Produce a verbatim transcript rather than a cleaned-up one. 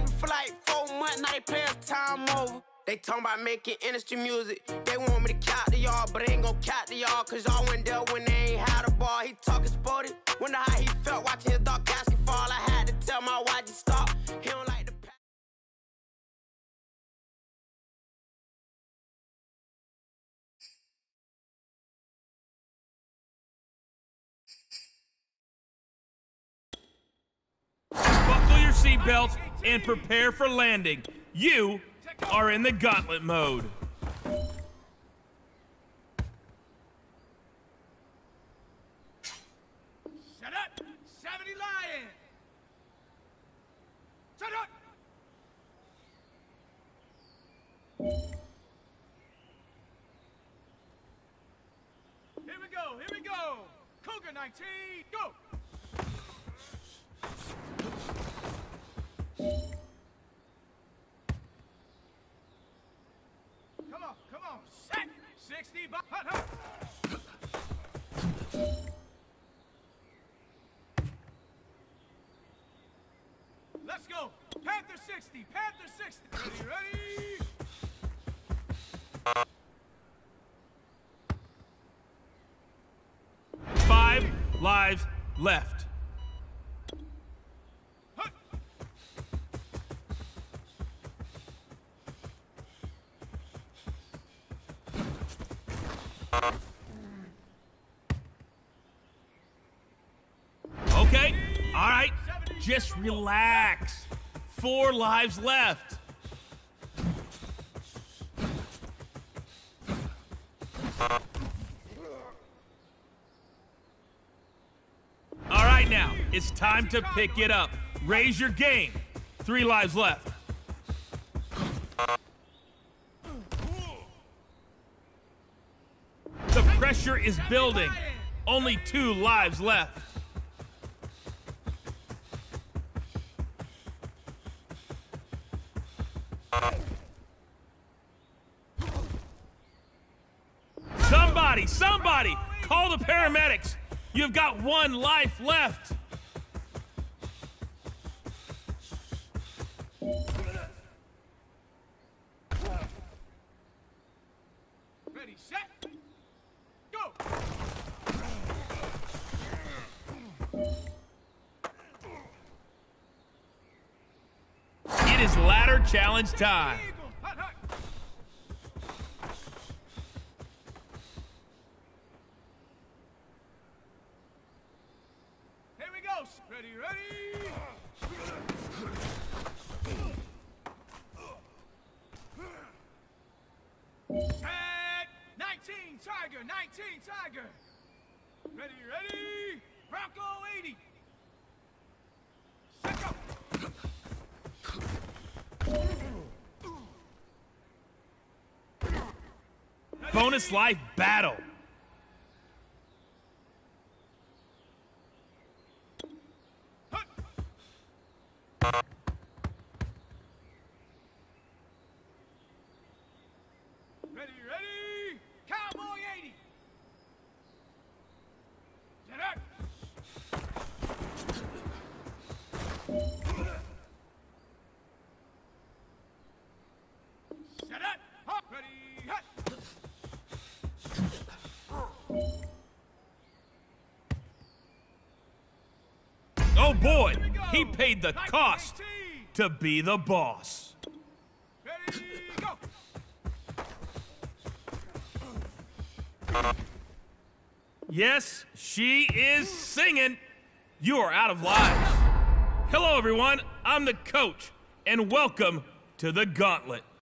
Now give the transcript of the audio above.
me for like four months, now they pay us time over. They talking about making industry music. They want me to count to y'all, but they ain't gon' count to y'all, cause y'all went there when they ain't had a ball. He talking sporty. Wonder how he felt watching his dog casket fall. I had to tell my watch to stop. He don't like the pack. Buckle your seatbelts and prepare for landing. You are in the gauntlet mode. Shut up! seventy Lion! Shut up! Here we go, here we go! Cougar nineteen, go! Come on, come on, set! sixty, hut, hut! Let's go! Panther sixty! Panther sixty! Ready, ready! Five lives left. Hut. Okay, all right, just relax. Four lives left. All right, now, it's time to pick it up. Raise your game. Three lives left. The pressure is building. Only two lives left. Somebody, somebody, call the paramedics. You've got one life left. Ready, set, go! It is ladder challenge time. Eagle, hut, hut. Here we go. Ready, ready. Set. nineteen Tiger, nineteen Tiger. Ready, ready. Bronco eighty. Set go. Bonus life battle. Hut. Ready, ready. Cowboy eighty. Get up. Set up. Hut. Ready, hut. Oh boy, he paid the cost to be the boss. Ready, go. Yes, she is singing. You are out of lives. Hello everyone, I'm the coach, and welcome to the Gauntlet.